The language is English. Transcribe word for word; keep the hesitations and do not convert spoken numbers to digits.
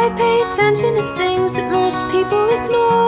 I pay attention to things that most people ignore.